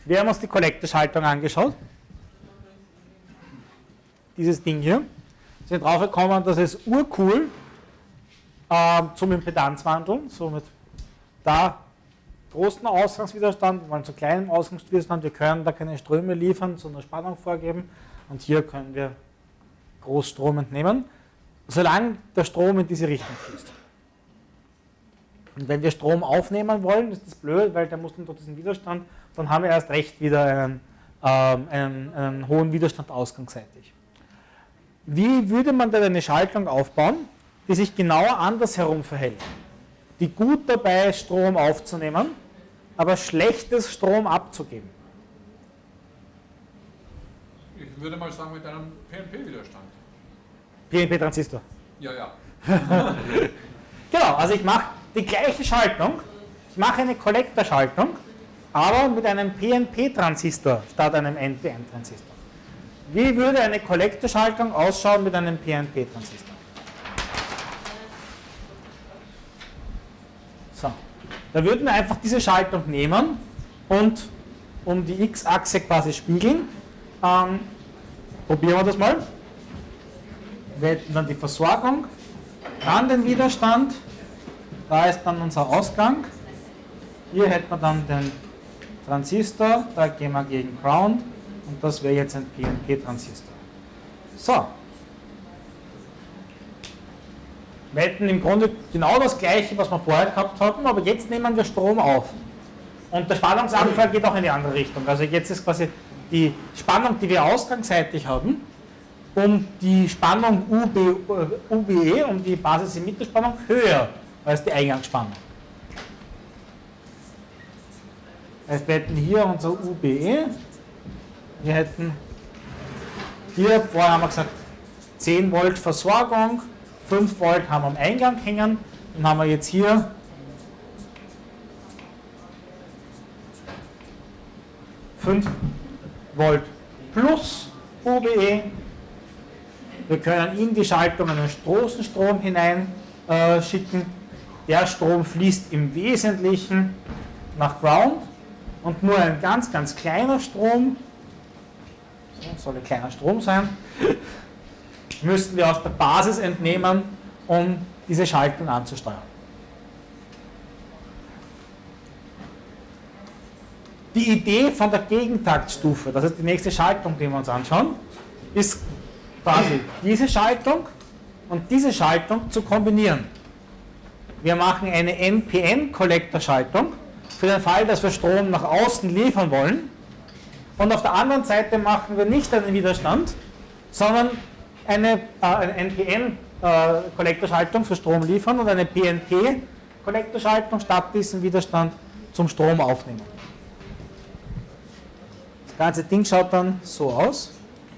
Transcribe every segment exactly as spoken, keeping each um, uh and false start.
Wir haben uns die Kollektorschaltung angeschaut. Dieses Ding hier. Wir sind drauf gekommen, dass es urcool äh, zum Impedanzwandeln, somit da großen Ausgangswiderstand, wir wollen zu kleinem Ausgangswiderstand, wir können da keine Ströme liefern, sondern Spannung vorgeben und hier können wir Großstrom entnehmen, solange der Strom in diese Richtung fließt. Und wenn wir Strom aufnehmen wollen, ist das blöd, weil der muss dann durch diesen Widerstand, dann haben wir erst recht wieder einen, ähm, einen, einen hohen Widerstand ausgangsseitig. Wie würde man denn eine Schaltung aufbauen, die sich genau andersherum verhält? Die gut dabei ist, Strom aufzunehmen, aber schlechtes Strom abzugeben. Ich würde mal sagen mit einem P N P-Widerstand. P N P-Transistor. Ja, ja. Genau, also ich mache die gleiche Schaltung, ich mache eine Kollektorschaltung, aber mit einem P N P-Transistor statt einem N P N-Transistor. Wie würde eine Kollektorschaltung ausschauen mit einem P N P-Transistor? So, da würden wir einfach diese Schaltung nehmen und um die X-Achse quasi spiegeln. Ähm, probieren wir das mal. Wir hätten dann die Versorgung, dann den Widerstand, da ist dann unser Ausgang. Hier hätten wir dann den Transistor, da gehen wir gegen Ground und das wäre jetzt ein P N P-Transistor. So. Wir hätten im Grunde genau das gleiche, was wir vorher gehabt hatten, aber jetzt nehmen wir Strom auf. Und der Spannungsabfall geht auch in die andere Richtung. Also jetzt ist quasi die Spannung, die wir ausgangsseitig haben, um die Spannung U B E, um die Basis-Emitter-Spannung, höher als die Eingangsspannung. Das heißt, wir hätten hier unser U B E, wir hätten hier, vorher haben wir gesagt, zehn Volt Versorgung, fünf Volt haben wir am Eingang hängen, dann haben wir jetzt hier fünf Volt plus U B E. Wir können in die Schaltung einen großen Strom hinein äh, schicken. Der Strom fließt im Wesentlichen nach Ground und nur ein ganz, ganz kleiner Strom, so soll ein kleiner Strom sein, müssten wir aus der Basis entnehmen, um diese Schaltung anzusteuern. Die Idee von der Gegentaktstufe, das ist die nächste Schaltung, die wir uns anschauen, ist quasi diese Schaltung und diese Schaltung zu kombinieren. Wir machen eine N P N-Kollektorschaltung für den Fall, dass wir Strom nach außen liefern wollen. Und auf der anderen Seite machen wir nicht einen Widerstand, sondern eine, äh, eine N P N-Kollektorschaltung für Strom liefern und eine P N P-Kollektorschaltung statt diesem Widerstand zum Strom aufnehmen. Das ganze Ding schaut dann so aus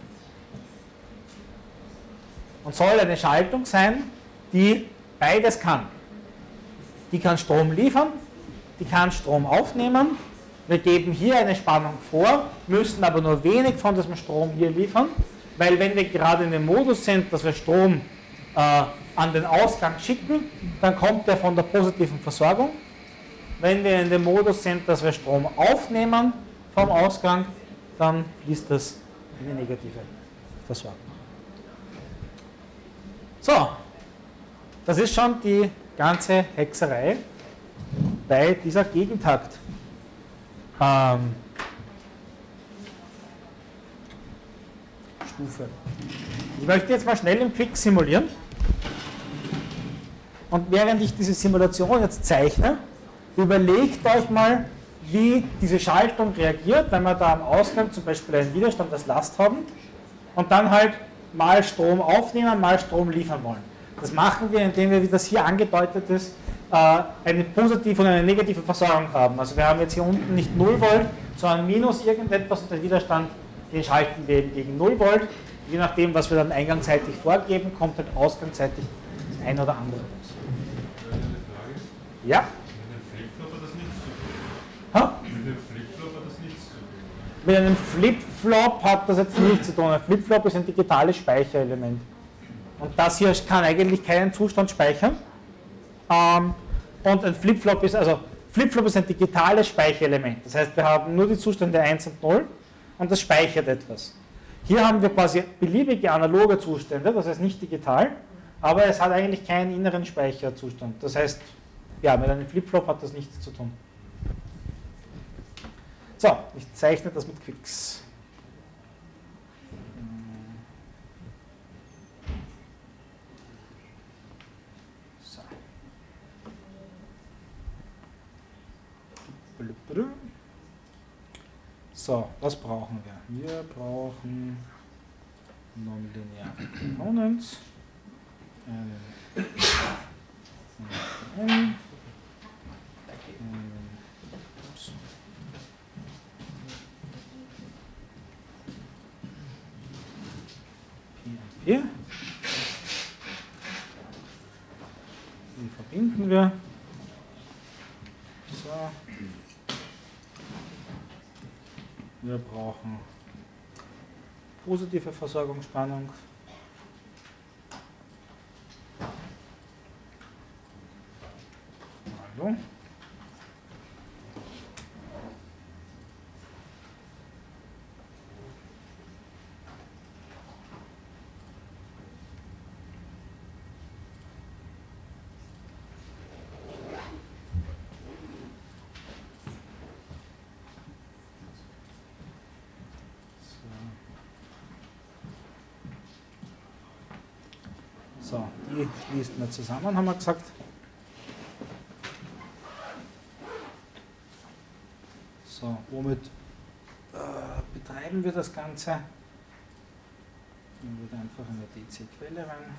und soll eine Schaltung sein, die beides kann. Die kann Strom liefern, die kann Strom aufnehmen. Wir geben hier eine Spannung vor, müssen aber nur wenig von diesem Strom hier liefern, weil wenn wir gerade in dem Modus sind, dass wir Strom äh, an den Ausgang schicken, dann kommt der von der positiven Versorgung. Wenn wir in dem Modus sind, dass wir Strom aufnehmen vom Ausgang, dann fließt das in die negative Versorgung. So, das ist schon die ganze Hexerei bei dieser Gegentakt. Ähm, Stufe. Ich möchte jetzt mal schnell im Quick simulieren. Und während ich diese Simulation jetzt zeichne, überlegt euch mal, wie diese Schaltung reagiert, wenn wir da am Ausgang zum Beispiel einen Widerstand als Last haben und dann halt mal Strom aufnehmen, mal Strom liefern wollen. Das machen wir, indem wir, wie das hier angedeutet ist, eine positive und eine negative Versorgung haben. Also wir haben jetzt hier unten nicht null Volt, sondern minus irgendetwas und der Widerstand, den schalten wir eben gegen null Volt. Je nachdem, was wir dann eingangsseitig vorgeben, kommt halt ausgangsseitig das eine oder andere raus. Ja? Mit einem Flip-Flop hat das jetzt nichts zu tun. Ein Flip-Flop ist ein digitales Speicherelement. Und das hier kann eigentlich keinen Zustand speichern. Ähm, und ein Flip-Flop ist, also Flip-Flop ist ein digitales Speicherelement. Das heißt, wir haben nur die Zustände eins und null und das speichert etwas. Hier haben wir quasi beliebige analoge Zustände, das heißt nicht digital, aber es hat eigentlich keinen inneren Speicherzustand. Das heißt, ja, mit einem Flip-Flop hat das nichts zu tun. So, ich zeichne das mit Quicks. So. So, was brauchen wir? Wir brauchen nonlineare Components. Einen N, ups. P und P. Die verbinden wir. So. Wir brauchen positive Versorgungsspannung. Hallo. So, die schließen wir zusammen, haben wir gesagt. So, womit äh, betreiben wir das Ganze? Nehmen wir einfach eine D C-Quelle rein.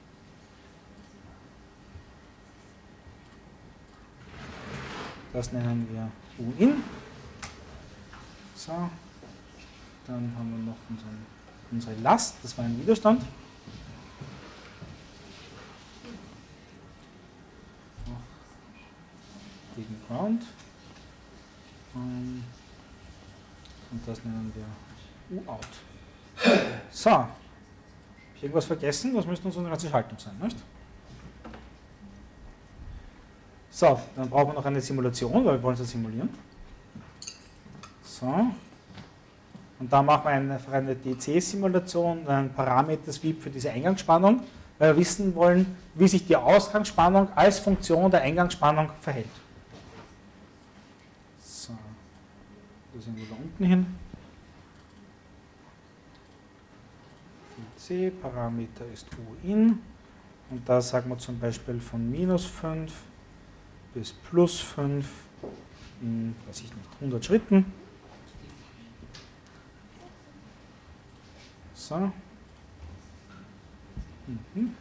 Das nennen wir U-In. So, dann haben wir noch unseren, unsere Last, das war ein Widerstand. Gegen Ground. Und das nennen wir U-Out. So, habe ich irgendwas vergessen? Das müsste unsere ganze Schaltung sein, nicht? So, dann brauchen wir noch eine Simulation, weil wir wollen es simulieren. So. Und da machen wir einfach eine D C-Simulation, einen Parameter-Sweep für diese Eingangsspannung, weil wir wissen wollen, wie sich die Ausgangsspannung als Funktion der Eingangsspannung verhält. So, das sind wir da unten hin. D C-Parameter ist U-In und da sagen wir zum Beispiel von minus fünf bis plus fünf in, weiß ich nicht, hundert Schritten. So. Mhm.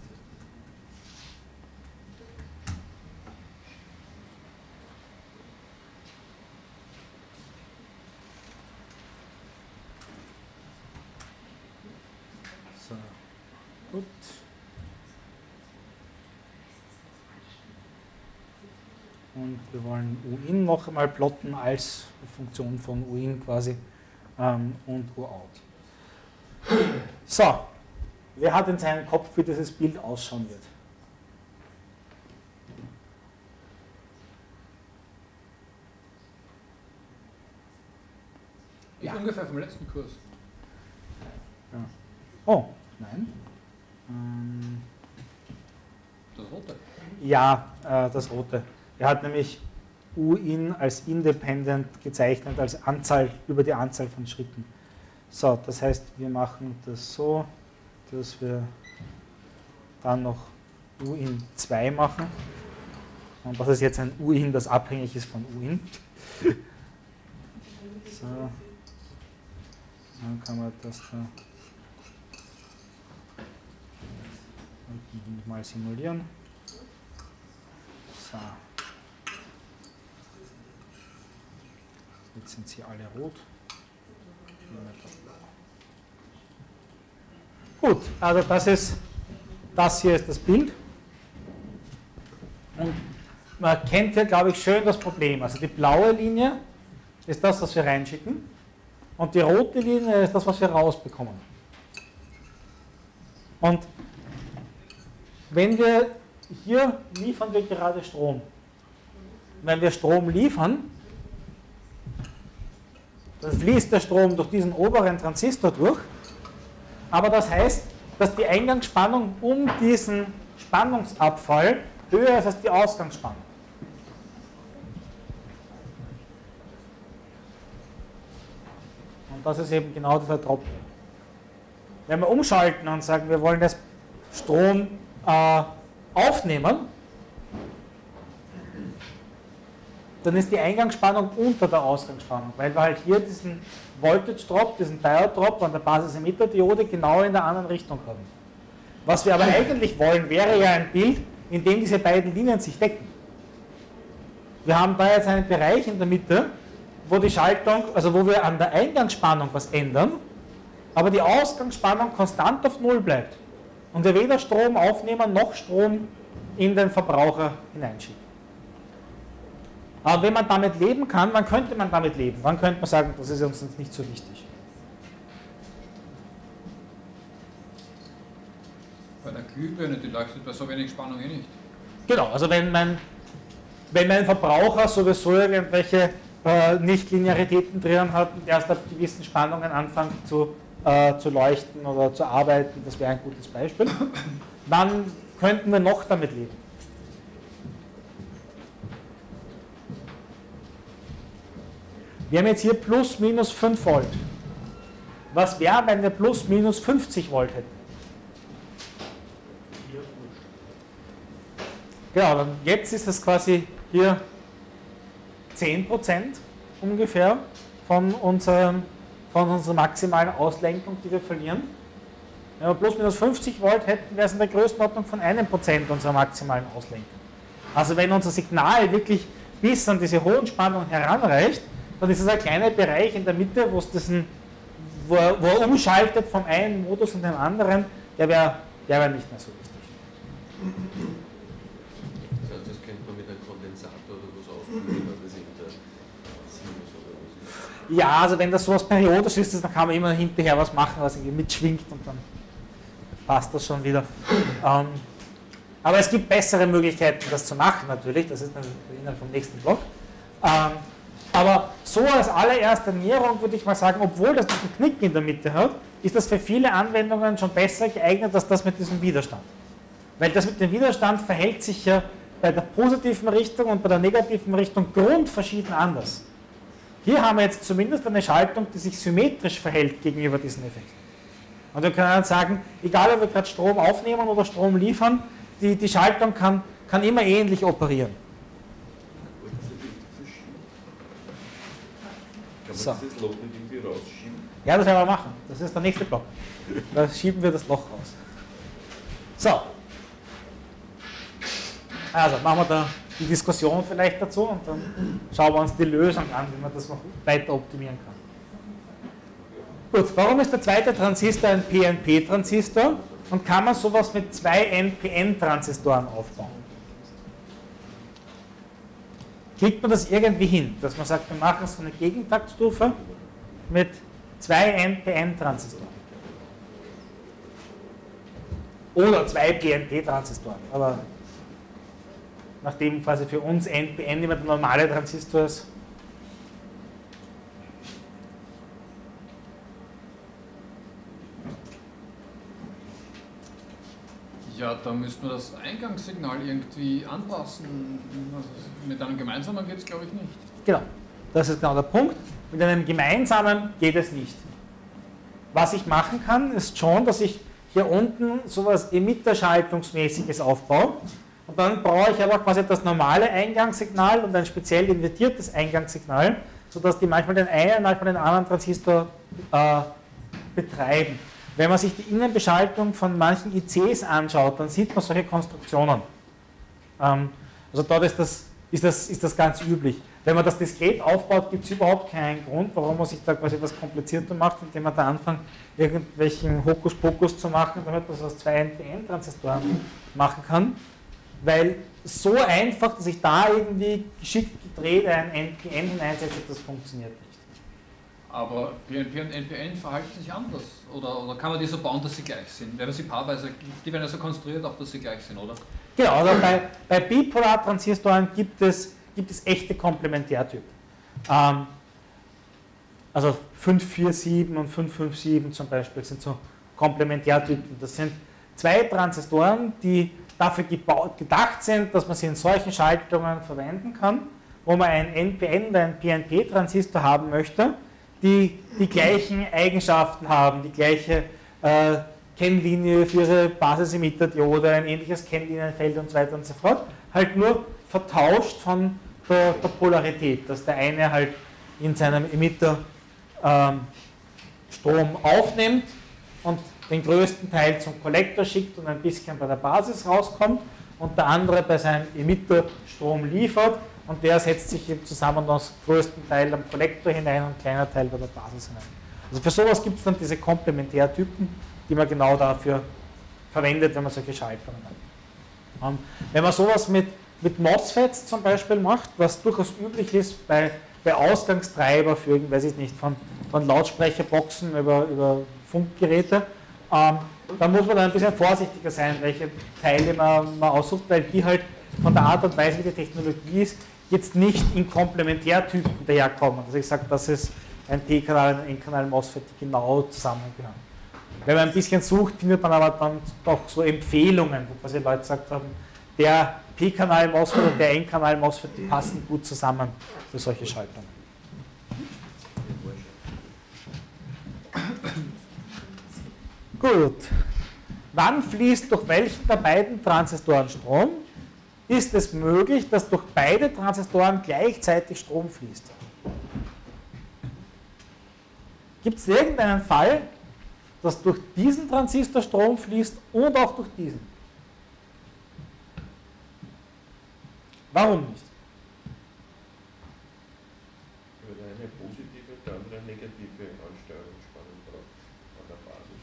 So, gut. Und wir wollen U-In noch einmal plotten als Funktion von U-In quasi ähm, und U-Out. So, wer hat in seinem Kopf, wie dieses Bild ausschauen wird? Ich ja. Ungefähr vom letzten Kurs. Ja. Oh, nein. Ähm, das rote? Ja, äh, das rote. Er hat nämlich U-In als independent gezeichnet, als Anzahl über die Anzahl von Schritten. So, das heißt, wir machen das so, dass wir dann noch U-In zwei machen. Und das ist jetzt ein U-In, das abhängig ist von U-In. So, dann kann man das da mal simulieren. So. Jetzt sind sie alle rot. Gut, also das ist, das hier ist das Bild. Und man kennt hier, glaube ich, schön das Problem. Also die blaue Linie ist das, was wir reinschicken. Und die rote Linie ist das, was wir rausbekommen. Und wenn wir, hier liefern wir gerade Strom. wenn wir Strom liefern, dann fließt der Strom durch diesen oberen Transistor durch, aber das heißt, dass die Eingangsspannung um diesen Spannungsabfall höher ist als die Ausgangsspannung. Und das ist eben genau dieser Drop. Wenn wir umschalten und sagen, wir wollen das Strom äh, aufnehmen, dann ist die Eingangsspannung unter der Ausgangsspannung, weil wir halt hier diesen Voltage Drop, diesen Diode Drop an der Basis-Emitter-Diode genau in der anderen Richtung haben. Was wir aber eigentlich wollen, wäre ja ein Bild, in dem diese beiden Linien sich decken. Wir haben da jetzt einen Bereich in der Mitte, wo die Schaltung, also wo wir an der Eingangsspannung was ändern, aber die Ausgangsspannung konstant auf Null bleibt und wir weder Strom aufnehmen noch Strom in den Verbraucher hineinschieben. Aber wenn man damit leben kann, wann könnte man damit leben? Wann könnte man sagen, das ist uns nicht so wichtig? Bei der Glühbirne, die leuchtet bei so wenig Spannung eh nicht. Genau, also wenn mein, wenn mein Verbraucher sowieso irgendwelche äh, Nichtlinearitäten drin hat und erst ab gewissen Spannungen anfängt zu, äh, zu leuchten oder zu arbeiten, das wäre ein gutes Beispiel, dann könnten wir noch damit leben. Wir haben jetzt hier plus minus fünf Volt. Was wäre, wenn wir plus minus fünfzig Volt hätten? Genau, dann jetzt ist es quasi hier zehn Prozent ungefähr von, unserem, von unserer maximalen Auslenkung, die wir verlieren. Wenn wir plus minus fünfzig Volt hätten, wäre es in der Größenordnung von einem Prozent unserer maximalen Auslenkung. Also wenn unser Signal wirklich bis an diese hohen Spannungen heranreicht, dann ist es ein kleiner Bereich in der Mitte, wo, es diesen, wo, er, wo er umschaltet vom einen Modus in den anderen, der wäre der wär nicht mehr so wichtig. Das heißt, das könnte man mit einem Kondensator oder was ausprobieren, weil das eben der Sinus oder was ist. Ja, also wenn das sowas periodisch ist, dann kann man immer hinterher was machen, was irgendwie mitschwingt und dann passt das schon wieder. Ähm, aber es gibt bessere Möglichkeiten, das zu machen natürlich, das ist dann der Inhalt vom nächsten Blog. Ähm, Aber so als allererste Näherung würde ich mal sagen, obwohl das diesen Knick in der Mitte hat, ist das für viele Anwendungen schon besser geeignet als das mit diesem Widerstand. Weil das mit dem Widerstand verhält sich ja bei der positiven Richtung und bei der negativen Richtung grundverschieden anders. Hier haben wir jetzt zumindest eine Schaltung, die sich symmetrisch verhält gegenüber diesen Effekten. Und wir können dann sagen, egal ob wir gerade Strom aufnehmen oder Strom liefern, die, die Schaltung kann, kann immer ähnlich operieren. Kann man so. Das Loch nicht irgendwie rausschieben? Ja, das werden wir machen. Das ist der nächste Block. Da schieben wir das Loch raus. So. Also machen wir da die Diskussion vielleicht dazu und dann schauen wir uns die Lösung an, wie man das noch weiter optimieren kann. Gut, warum ist der zweite Transistor ein P N P-Transistor und kann man sowas mit zwei N P N-Transistoren aufbauen? Kriegt man das irgendwie hin, dass man sagt, wir machen so eine Gegentaktstufe mit zwei N P N-Transistoren? Oder zwei P N P-Transistoren, aber nachdem quasi für uns N P N immer der normale Transistor ist. Ja, da müssten wir das Eingangssignal irgendwie anpassen. Also mit einem gemeinsamen geht es, glaube ich, nicht. Genau, das ist genau der Punkt. Mit einem gemeinsamen geht es nicht. Was ich machen kann, ist schon, dass ich hier unten sowas Emitterschaltungsmäßiges aufbaue. Und dann brauche ich aber quasi das normale Eingangssignal und ein speziell invertiertes Eingangssignal, sodass die manchmal den einen, manchmal den anderen Transistor äh, betreiben. Wenn man sich die Innenbeschaltung von manchen I Cs anschaut, dann sieht man solche Konstruktionen. Ähm, also dort ist das, ist, das, ist das ganz üblich. Wenn man das diskret aufbaut, gibt es überhaupt keinen Grund, warum man sich da quasi etwas komplizierter macht, indem man da anfängt, irgendwelchen Hokuspokus zu machen, damit man das aus zwei N P N-Transistoren machen kann. Weil so einfach, dass ich da irgendwie geschickt gedreht ein N P N hineinsetze, das funktioniert nicht. Aber P N P und N P N verhalten sich anders. Oder, oder kann man die so bauen, dass sie gleich sind? Wenn man sie paarweise, die werden ja so konstruiert, auch dass sie gleich sind, oder? Genau, also bei, bei Bipolartransistoren gibt es gibt es echte Komplementärtypen. Ähm, also fünf vier sieben und fünf fünf sieben zum Beispiel sind so Komplementärtypen. Das sind zwei Transistoren, die dafür gebaut, gedacht sind, dass man sie in solchen Schaltungen verwenden kann, wo man einen N P N oder einen P N P-Transistor haben möchte, die die gleichen Eigenschaften haben, die gleiche äh, Kennlinie für ihre Basisemitter-Diode, ein ähnliches Kennlinienfeld und so weiter und so fort, halt nur vertauscht von der, der Polarität, dass der eine halt in seinem Emitter ähm, Strom aufnimmt und den größten Teil zum Kollektor schickt und ein bisschen bei der Basis rauskommt und der andere bei seinem Emitter Strom liefert und der setzt sich eben zusammen aus größten Teil am Kollektor hinein und kleiner Teil bei der Basis hinein. Also für sowas gibt es dann diese Komplementärtypen, die man genau dafür verwendet, wenn man solche Schaltungen hat. Ähm, wenn man sowas mit, mit MOSFETs zum Beispiel macht, was durchaus üblich ist bei, bei Ausgangstreiber für, weiß ich nicht, von, von Lautsprecherboxen über, über Funkgeräte, ähm, dann muss man da ein bisschen vorsichtiger sein, welche Teile man, man aussucht, weil die halt von der Art und Weise, wie die Technologie ist, jetzt nicht in Komplementärtypen daherkommen. Also ich sage, das ist ein P-Kanal und ein N-Kanal-MOSFET, die genau zusammengehören. Wenn man ein bisschen sucht, findet man aber dann doch so Empfehlungen, wo quasi Leute gesagt haben, der P-Kanal-MOSFET und der N-Kanal-MOSFET, die passen gut zusammen für solche Schaltungen. Gut. Wann fließt durch welchen der beiden Transistoren Strom? Ist es möglich, dass durch beide Transistoren gleichzeitig Strom fließt? Gibt es irgendeinen Fall, dass durch diesen Transistor Strom fließt und auch durch diesen? Warum nicht? Weil der eine positive, der andere negative Ansteuerungsspannung braucht an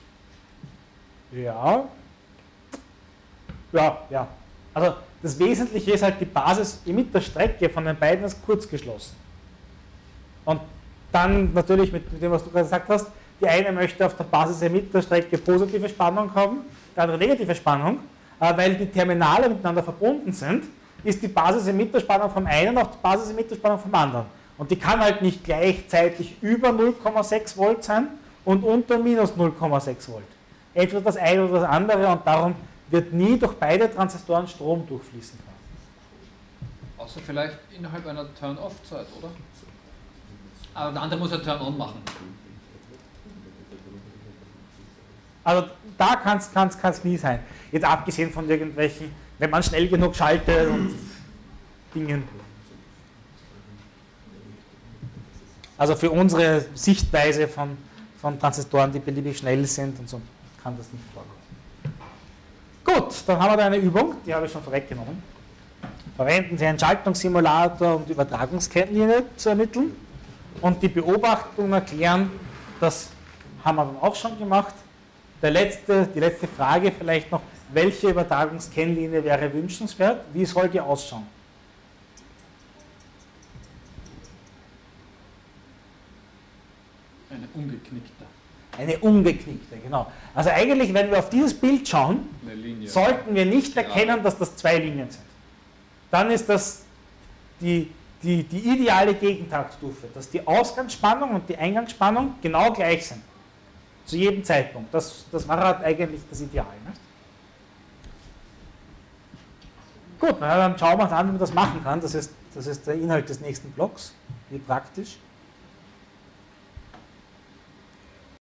der Basis. Ja. Ja, ja. Also das Wesentliche ist halt, die Basis-Emitter-Strecke von den beiden ist kurz geschlossen. Und dann natürlich mit, mit dem, was du gerade gesagt hast, die eine möchte auf der Basis-Emitter-Strecke positive Spannung haben, die andere negative Spannung, äh, weil die Terminale miteinander verbunden sind, ist die Basis-Emitter-Spannung vom einen auch die Basis-Emitter-Spannung vom anderen. Und die kann halt nicht gleichzeitig über null Komma sechs Volt sein und unter minus null Komma sechs Volt. Entweder das eine oder das andere und darum wird nie durch beide Transistoren Strom durchfließen können. Außer vielleicht innerhalb einer Turn-off-Zeit, oder? Aber der andere muss ja Turn-on machen. Also da kann es nie sein. Jetzt abgesehen von irgendwelchen, wenn man schnell genug schaltet und Dingen. Also für unsere Sichtweise von, von Transistoren, die beliebig schnell sind und so, kann das nicht vorkommen. Gut, dann haben wir da eine Übung, die habe ich schon vorweggenommen. Verwenden Sie einen Schaltungssimulator, um die Übertragungskennlinie zu ermitteln und die Beobachtungen erklären. Das haben wir dann auch schon gemacht. Der letzte, die letzte Frage vielleicht noch, welche Übertragungskennlinie wäre wünschenswert? Wie soll die ausschauen? Eine ungeknickte. Eine ungeknickte, genau. Also eigentlich, wenn wir auf dieses Bild schauen, sollten wir nicht erkennen, dass das zwei Linien sind. Dann ist das die, die, die ideale Gegentaktstufe, dass die Ausgangsspannung und die Eingangsspannung genau gleich sind. Zu jedem Zeitpunkt. Das, das war halt eigentlich das Ideal. Ne? Gut, na, dann schauen wir uns an, wie man das machen kann. Das ist, das ist der Inhalt des nächsten Blocks. Wie praktisch.